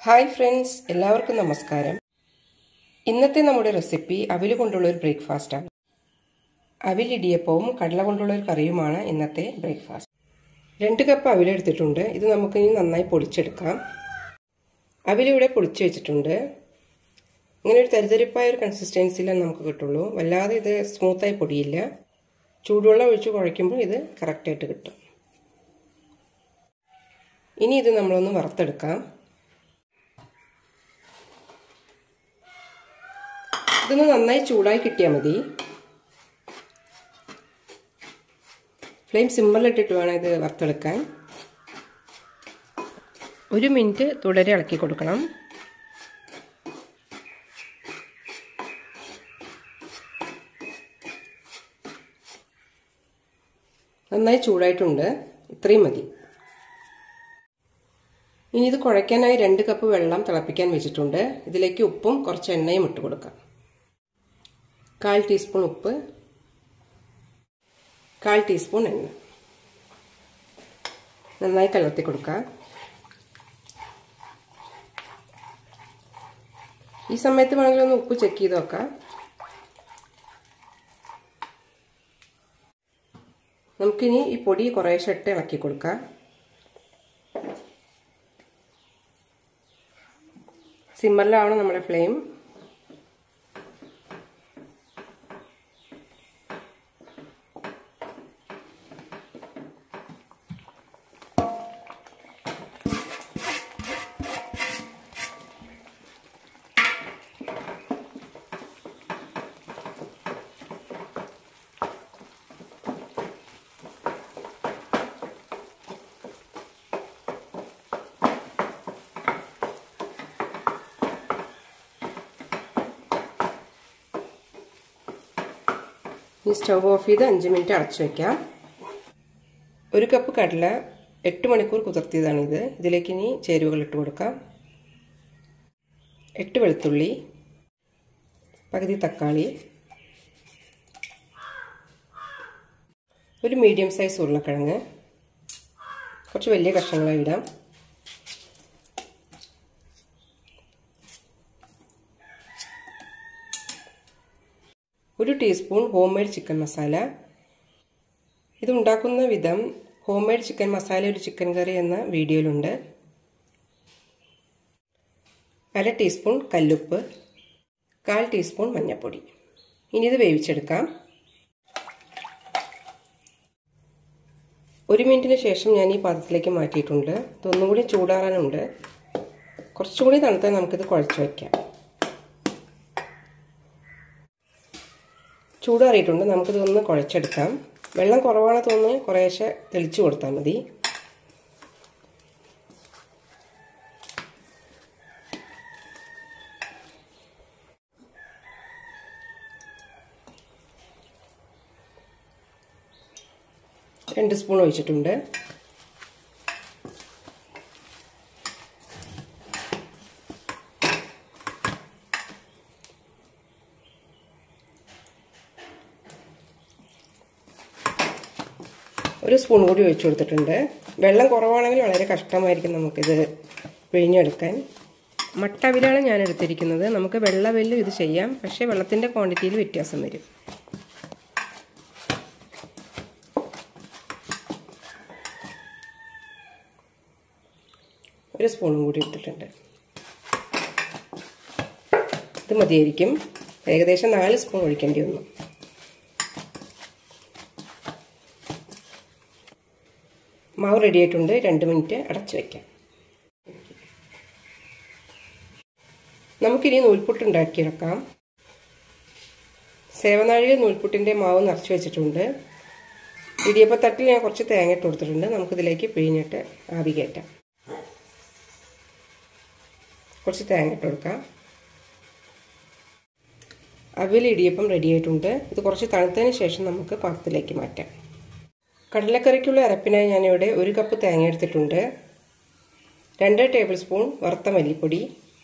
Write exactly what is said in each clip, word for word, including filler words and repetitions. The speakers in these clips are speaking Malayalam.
ഹായ് ഫ്രണ്ട്സ്, എല്ലാവർക്കും നമസ്കാരം. ഇന്നത്തെ നമ്മുടെ റെസിപ്പി അവിൽ കൊണ്ടുള്ള ഒരു ബ്രേക്ക്ഫാസ്റ്റാണ്. അവിൽ ഇടിയപ്പവും കടല കൊണ്ടുള്ള ഒരു കറിയുമാണ് ഇന്നത്തെ ബ്രേക്ക്ഫാസ്റ്റ്. രണ്ട് കപ്പ് അവിലെടുത്തിട്ടുണ്ട്. ഇത് നമുക്ക് ഇനി നന്നായി പൊടിച്ചെടുക്കാം. അവിലിവിടെ പൊടിച്ച് വെച്ചിട്ടുണ്ട്. ഇങ്ങനെ ഒരു തരിതരിപ്പായ ഒരു കൺസിസ്റ്റൻസിയിലാണ് നമുക്ക് കിട്ടുള്ളൂ. വല്ലാതെ ഇത് സ്മൂത്തായി പൊടിയില്ല. ചൂടുവെള്ളം ഒഴിച്ച് കുഴയ്ക്കുമ്പോൾ ഇത് കറക്റ്റായിട്ട് കിട്ടും. ഇനി ഇത് നമ്മളൊന്ന് വറുത്തെടുക്കാം. ഇതൊന്ന് നന്നായി ചൂടായി കിട്ടിയാൽ മതി. ഫ്ലെയിം സിമ്മിലിട്ടിട്ട് വേണം ഇത് വറുത്തെടുക്കാൻ. ഒരു മിനിറ്റ് തുടരെ ഇളക്കി കൊടുക്കണം. നന്നായി ചൂടായിട്ടുണ്ട്. ഇത്രയും മതി. ഇനി ഇത് കുഴയ്ക്കാനായി രണ്ട് കപ്പ് വെള്ളം തിളപ്പിക്കാൻ വെച്ചിട്ടുണ്ട്. ഇതിലേക്ക് ഉപ്പും കുറച്ച് എണ്ണയും ഇട്ട് കൊടുക്കാം. കാൽ ടീസ്പൂൺ ഉപ്പ്, കാൽ ടീസ്പൂൺ എണ്ണ. നന്നായി കലർത്തി കൊടുക്കാം. ഈ സമയത്ത് വേണമെങ്കിൽ ഒന്ന് ഉപ്പ് ചെക്ക് ചെയ്ത് നോക്കാം. നമുക്കിനി ഈ പൊടി കുറേശ്ശെ ഇട്ട് ഇളക്കി കൊടുക്കാം. സിമ്മറിലാണ് നമ്മുടെ ഫ്ലെയിം. ഈ സ്റ്റവ് ഓഫ് ചെയ്ത് അഞ്ച് മിനിറ്റ് അടച്ചു വയ്ക്കാം. ഒരു കപ്പ് കടല എട്ട് മണിക്കൂർ കുതിർത്തിയതാണിത്. ഇതിലേക്ക് ഇനി ചേരുവകൾ ഇട്ട് കൊടുക്കാം. എട്ട് വെളുത്തുള്ളി, പകുതി തക്കാളി, ഒരു മീഡിയം സൈസ് ഉരുളക്കിഴങ്ങ്, കുറച്ച് വലിയ കഷ്ണങ്ങളായി ഇടാം. ഒരു teaspoon home made chicken masala. ഇത് ഉണ്ടാക്കുന്ന വിധം ഹോം മെയ്ഡ് ചിക്കൻ മസാല ഒരു ചിക്കൻ കറി എന്ന വീഡിയോയിലുണ്ട്. അര ടീസ്പൂൺ കല്ലുപ്പ്, കാൽ ടീസ്പൂൺ മഞ്ഞൾപ്പൊടി. ഇനി ഇത് വേവിച്ചെടുക്കാം. ഒരു മിനിറ്റിന് ശേഷം ഞാൻ ഈ പാത്രത്തിലേക്ക് മാറ്റിയിട്ടുണ്ട്. ഇതൊന്നും കൂടി ചൂടാറാനുണ്ട്. കുറച്ചുകൂടി തണുത്താൽ നമുക്കിത് കുഴച്ച് വയ്ക്കാം. ചൂടാറിയിട്ടുണ്ട്. നമുക്കിതൊന്ന് കുഴച്ചെടുക്കാം. വെള്ളം കുറവാണ് തോന്നുന്നു, കുറേശ്ശെ തെളിച്ചു കൊടുത്താൽ മതി. രണ്ട് സ്പൂൺ ഒഴിച്ചിട്ടുണ്ട്. ഒരു സ്പൂൺ കൂടി ഒഴിച്ചു കൊടുത്തിട്ടുണ്ട്. വെള്ളം കുറവാണെങ്കിൽ വളരെ കഷ്ടമായിരിക്കും നമുക്കിത് പിഴിഞ്ഞെടുക്കാൻ. മട്ട അവിലാണ് ഞാൻ എടുത്തിരിക്കുന്നത്. നമുക്ക് വെള്ളവെല്ലും ഇത് ചെയ്യാം, പക്ഷേ വെള്ളത്തിൻ്റെ ക്വാണ്ടിറ്റിയിൽ വ്യത്യാസം വരും. ഒരു സ്പൂണും കൂടി ഇട്ടിട്ടുണ്ട്. ഇത് മതിയായിരിക്കും. ഏകദേശം നാല് സ്പൂൺ ഒഴിക്കേണ്ടി വന്നു. മാവ് റെഡി ആയിട്ടുണ്ട്. രണ്ട് മിനിറ്റ് അടച്ചു വയ്ക്കാം. നമുക്കിനി നൂൽപുട്ട് ഉണ്ടാക്കിയെടുക്കാം. സേവനാഴിയിൽ നൂൽപുട്ടിൻ്റെ മാവ് നിറച്ച് വെച്ചിട്ടുണ്ട്. ഇടിയപ്പത്തട്ടിൽ ഞാൻ കുറച്ച് തേങ്ങ ഇട്ട് കൊടുത്തിട്ടുണ്ട്. നമുക്കിതിലേക്ക് പിഴിഞ്ഞിട്ട് ആവി കയറ്റാം. കുറച്ച് തേങ്ങ ഇട്ട് കൊടുക്കാം. അവിൽ ഇടിയപ്പം റെഡി ആയിട്ടുണ്ട്. ഇത് കുറച്ച് തണുത്തതിന് ശേഷം നമുക്ക് പാത്രത്തിലേക്ക് മാറ്റാം. കടലക്കറിക്കുള്ള അരപ്പിനായി ഞാനിവിടെ ഒരു കപ്പ് തേങ്ങ എടുത്തിട്ടുണ്ട്. രണ്ട് ടേബിൾ സ്പൂൺ വറുത്ത മല്ലിപ്പൊടി,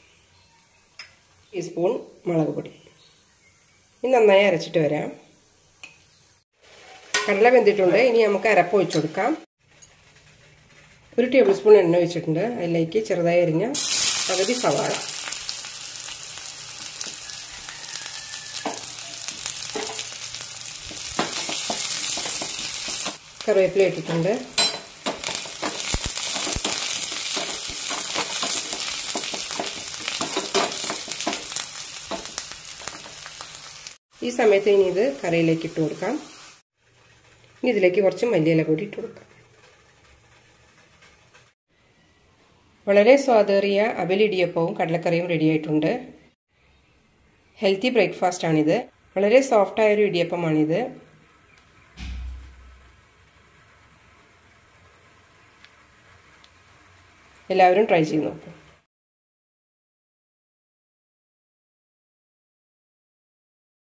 ടീസ്പൂൺ മുളക് പൊടി. ഇനി നന്നായി അരച്ചിട്ട് വരാം. കടല വെന്തിട്ടുണ്ട്. ഇനി നമുക്ക് അരപ്പ് ഒഴിച്ചു കൊടുക്കാം. ഒരു ടേബിൾ സ്പൂൺ എണ്ണ ഒഴിച്ചിട്ടുണ്ട്. അതിലേക്ക് ചെറുതായി അരിഞ്ഞ പകുതി സവാള, കറിവേപ്പില ഇട്ടിട്ടുണ്ട്. ഈ സമയത്ത് ഇനി ഇത് കറിയിലേക്ക് ഇട്ട് കൊടുക്കാം. ഇനി ഇതിലേക്ക് കുറച്ച് മല്ലിയില കൂടി ഇട്ട് കൊടുക്കാം. വളരെ സ്വാദേറിയ അവിൽ ഇടിയപ്പവും കടലക്കറിയും റെഡിയായിട്ടുണ്ട്. ഹെൽത്തി ബ്രേക്ക്ഫാസ്റ്റ് ആണിത്. വളരെ സോഫ്റ്റായൊരു ഇടിയപ്പമാണിത്. എല്ലാവരും ട്രൈ ചെയ്ത് നോക്കൂ.